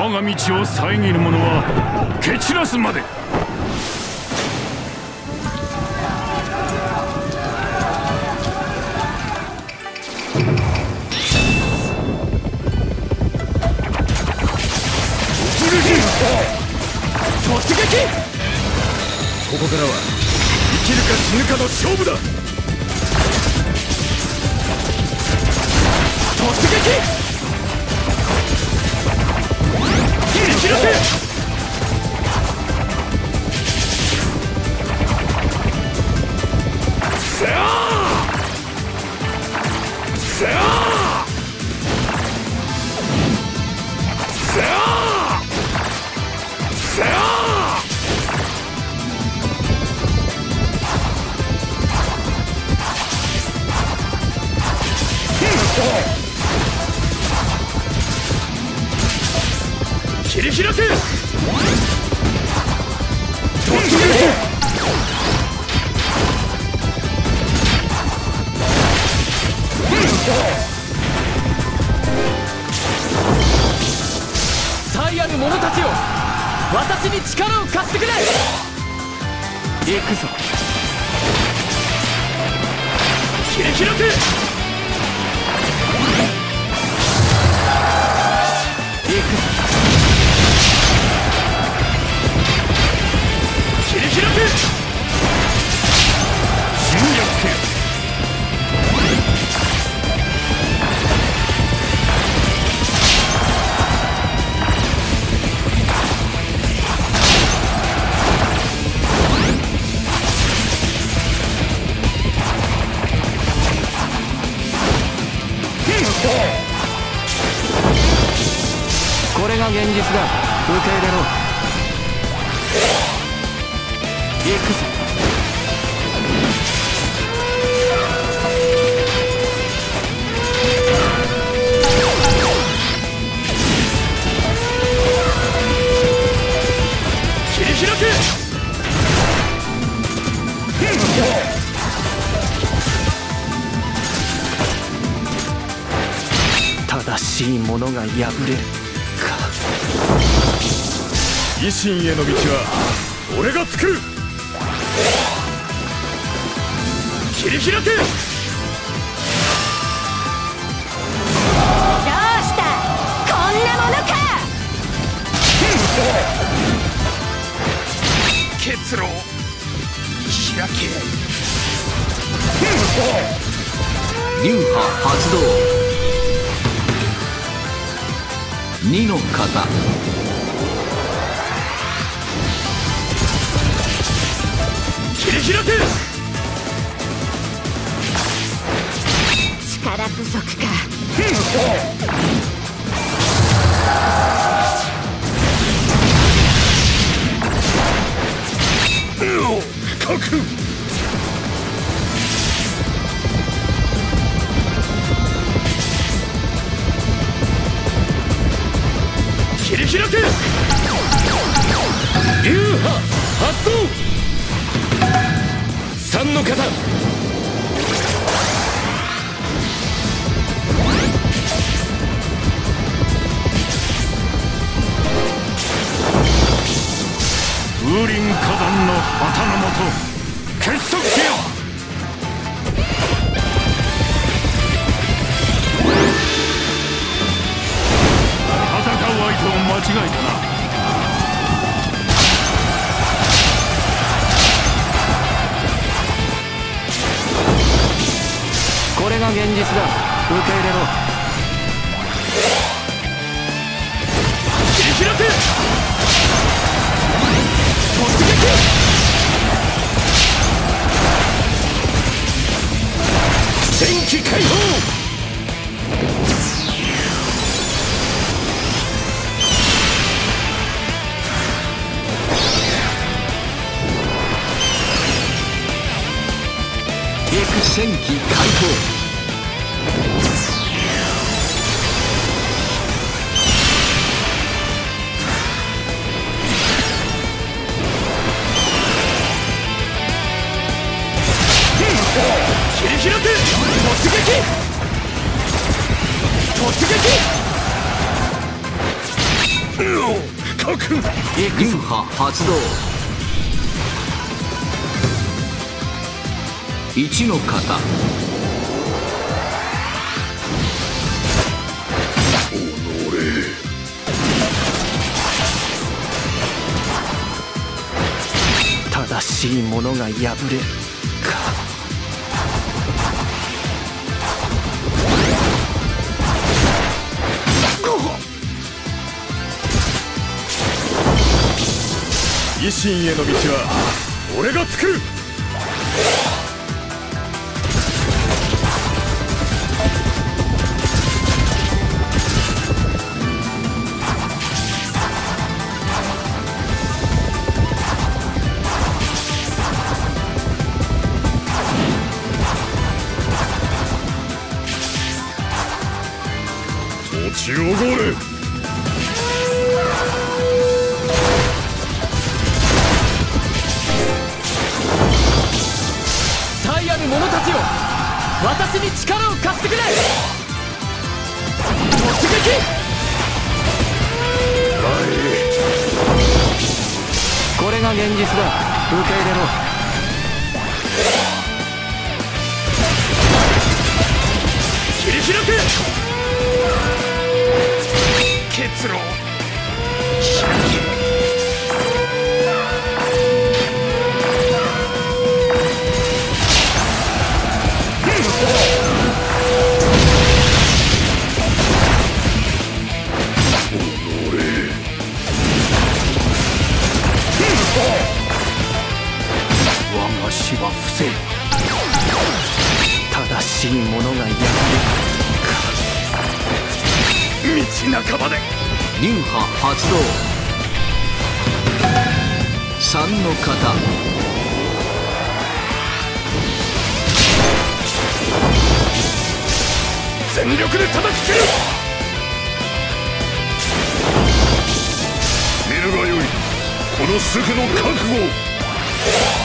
我が道を遮る者は蹴散らすまで。 突撃！ここからは生きるか死ぬかの勝負だ。突撃！切り開け！せやー！せやー！せやー！せやー！切り開け！突撃！才ある者たちよ、私に力を貸してくれ！行くぞ。切り開け！行くぞ。切り開け！侵略せ！これが現実だ。受け入れろ。行くぞ。切り開け！正しいものが破れるか。維新への道は俺が作る。切り開け！ どうしたこんなものか！ 結露開け！ 流派発動。2の型。 切り開け！ 力不足か。 かく！切り開け！流派発動！3の型。 風林火山の旗のもと結束せよ。戦う相手を間違えたな。 これが現実だ。受け入れろ。切り開け！突撃！戦機解放！ 陸戦機解放。 切り開け！突撃！突撃！ 核流派発動。一の型。 正しいものが破れるか。 維新への道は俺が作る。土地をゴール。 才ある者たちよ、私に力を貸してくれ。突撃。これが現実だ。受け入れろ。 切り開け。結露。 我が死は不正。正しいものが破れるか。 道半ばで流派発動。三の型。 全力で叩き切る。見るがよい、この主婦の覚悟を。